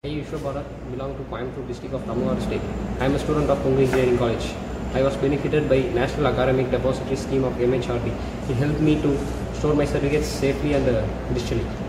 I belong to Kongu district of Tamil Nadu state. I am a student of Kongu Engineering College. I was benefited by National Academic Depository scheme of MHRD. It helped me to store my certificates safely and digitally.